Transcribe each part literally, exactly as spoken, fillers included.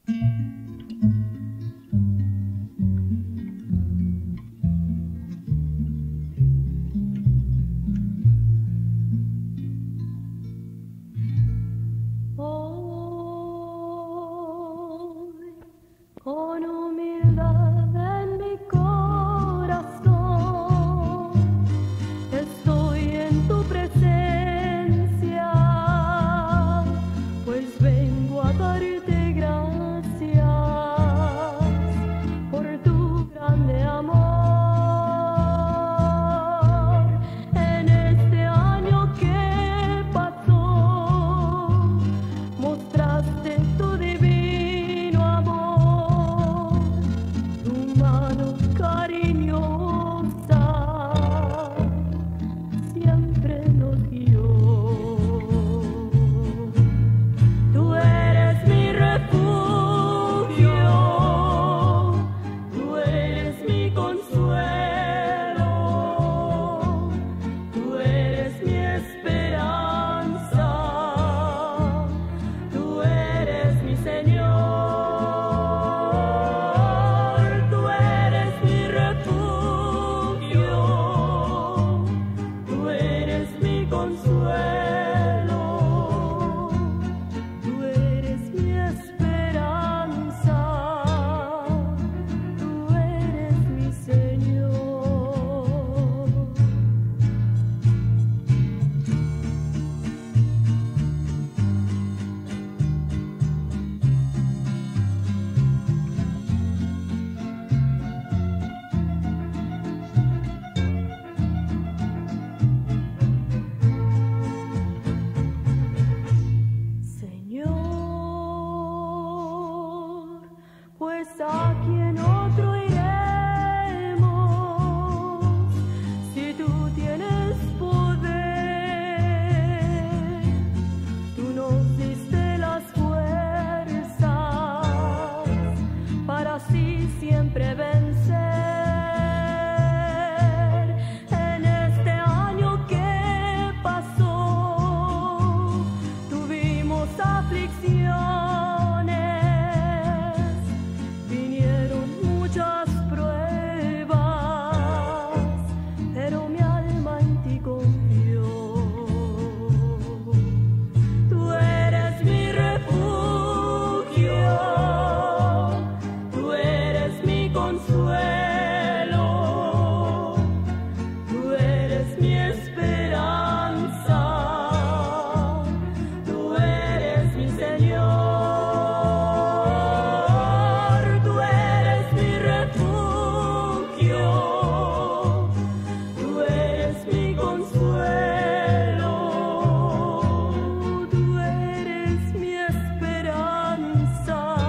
Con humildad en mi corazón, estoy en tu presencia, pues vengo a darte gracias por tu grande amor. En este año que pasó, mostraste tu divino amor, tu mano cariñosa siempre nos guió. Tú eres mi refugio, tú eres mi consuelo, tú eres mi esperanza, tú eres mi Señor. Consuelo, tú eres mi esperanza, tú eres mi Señor. Pues a quien otro iremos, si tú tienes poder, tú nos diste las fuerzas para así siempre vencer. En este año que pasó, tuvimos aflicción. Muchas pruebas, pero mi alma en ti confió. Tú eres mi refugio, tú eres mi consuelo, tú eres mi esperanza, tú eres mi Señor. Tú eres mi esperanza.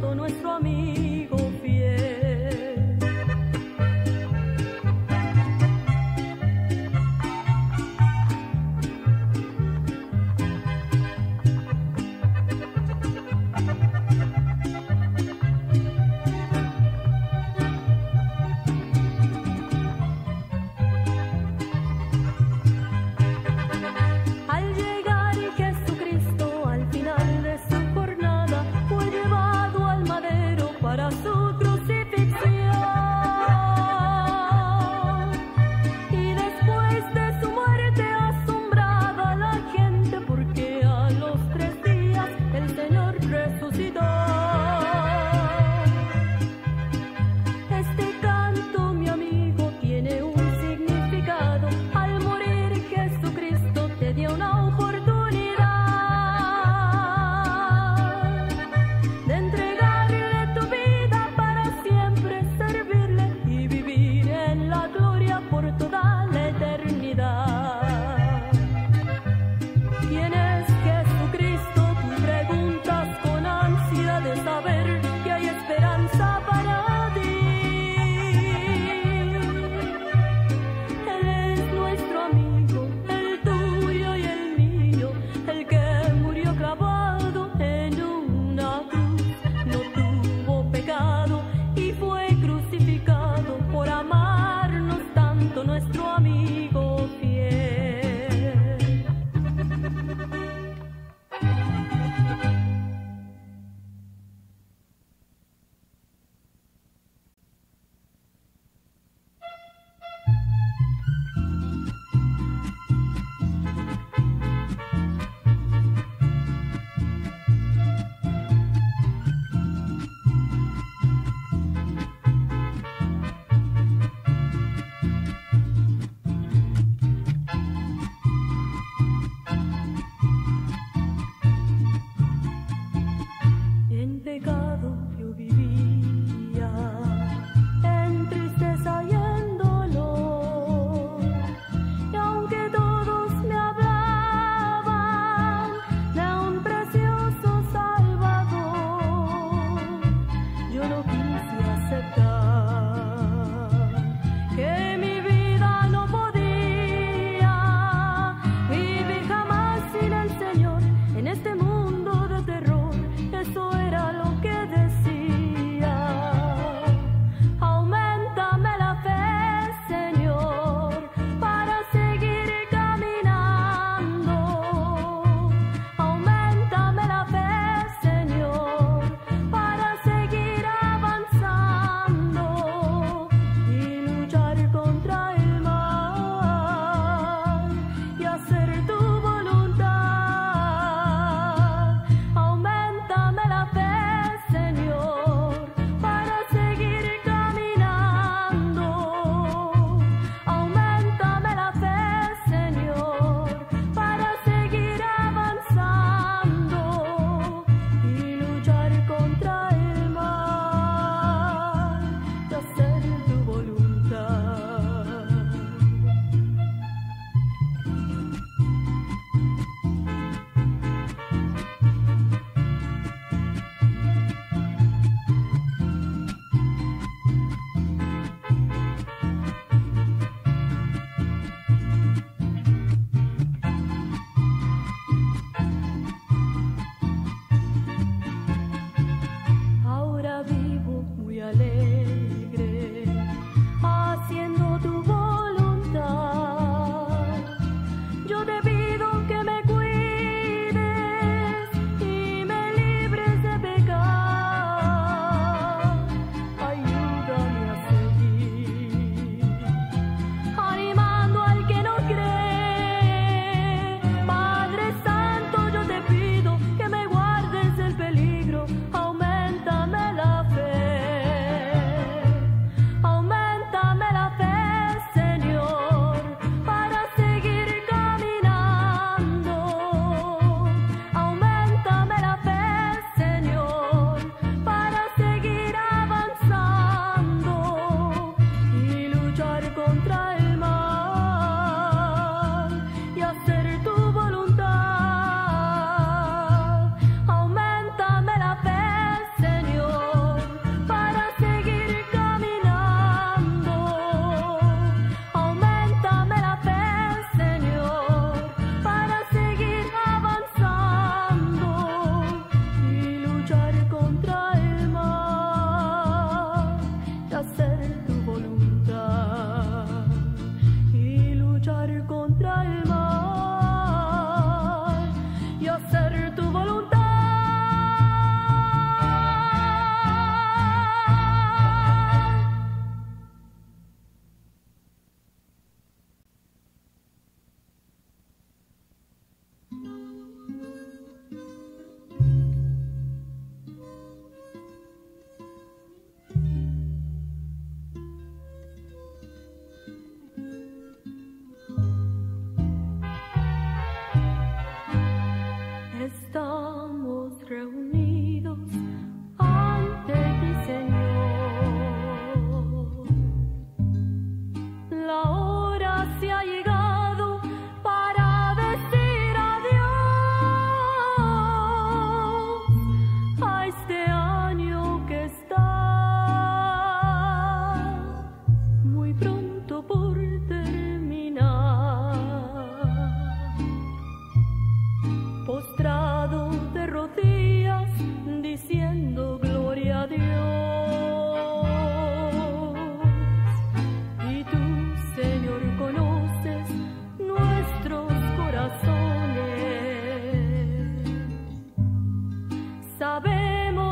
santo, nuestro amigo fiel. Al llegar Jesucristo al final de su jornada, fue llevado al madero para su crucifixión. Y después de su muerte asombraba a la gente, porque a los tres días el Señor resucitó. Este canto, mi amigo, tiene un significado. Al morir Jesucristo te dio una oportunidad de entregarle tu vida para siempre servirle y vivir en la gloria por toda la eternidad. ¿Quién es Jesucristo? Tú preguntas con ansia de saber que hay esperanza para ti. Él es nuestro amigo, el tuyo y el mío, el que murió clavado en una cruz. No tuvo pecado y fue crucificado por amarnos tanto, nuestro amigo fiel. En pecado yo vivía, en tristeza y en dolor. Y aunque todos me hablaban de un precioso Salvador, yo no quise aceptar que mi vida no podía vivir jamás sin el Señor en este mundo de terror. Eso era lo que decía.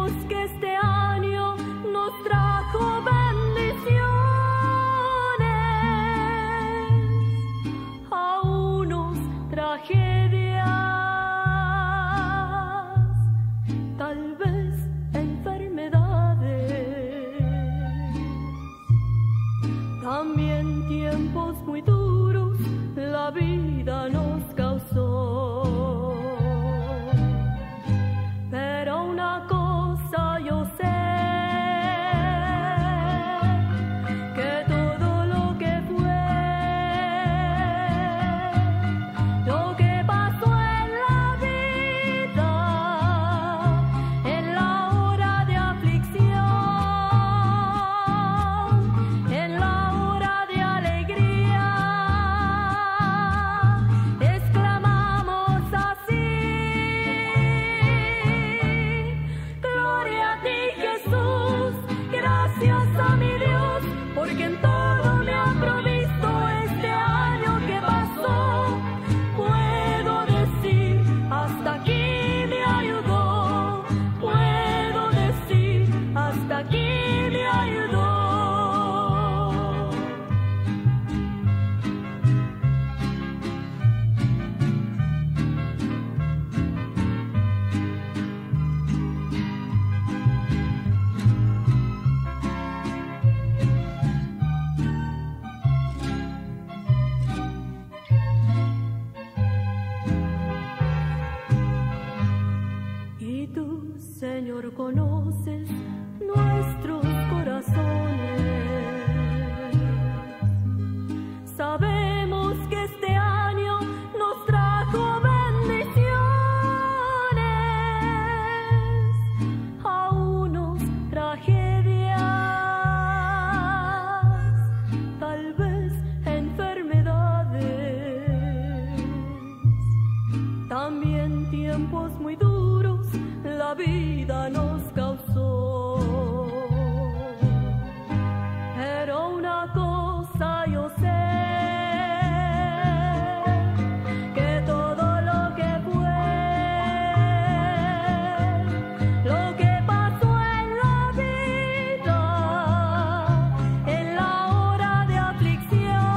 Sabemos que este año nos trajo bendiciones, a unos tragedias, tal vez enfermedades, también tiempos muy duros la vida nos causó. Pero una cosa yo sé, que todo lo que fue, lo que pasó en la vida, en la hora de aflicción, en la hora de alegría, exclamamos así: gloria a ti, Jesús, gracias a mi Dios, porque en todo me ha provisto este año que pasó. Puedo decir, hasta aquí me ayudó, puedo decir, hasta aquí me ayudó. Y tú, Señor, conoces nuestros corazones. Sabemos que este año nos trajo bendiciones, a unos tragedias, tal vez enfermedades, también tiempos muy duros la vida nos causó. Pero una cosa yo sé, que todo lo que fue, lo que pasó en la vida, en la hora de aflicción,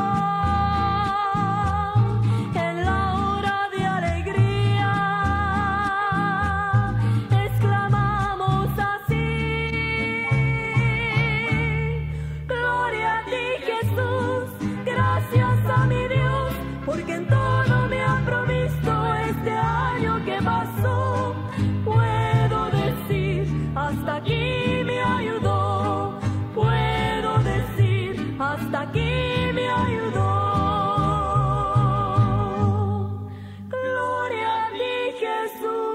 en la hora de alegría, exclamamos así: gloria a ti, Jesús, gracias a mi Dios, porque en todo me ha provisto este año que pasó. Puedo decir, hasta aquí me ayudó, puedo decir, hasta aquí me ayudó. Gloria a ti, Jesús.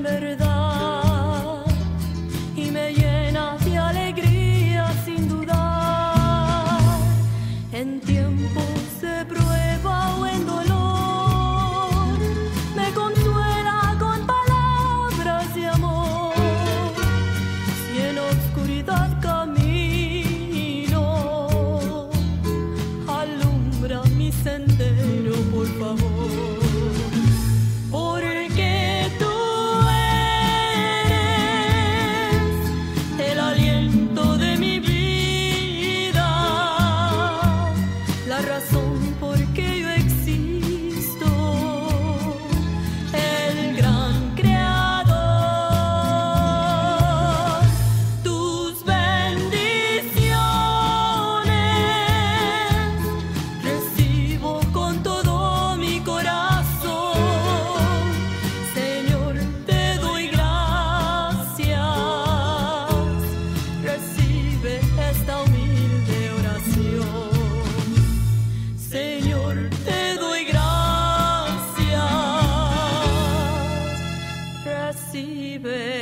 verdad y me llenas de alegría sin dudar. En tiempos de prueba o en dolor me consuela con palabras de amor. Si en oscuridad camino, alumbra mi sendero, por favor. Porque tú eres el aliento de mi vida, la razón por que yo existo, el gran creador. Tus bendiciones recibo con todo mi corazón. Señor, te doy gracias. Recibe esta humilde oración. Señor, te doy gracias. Recibe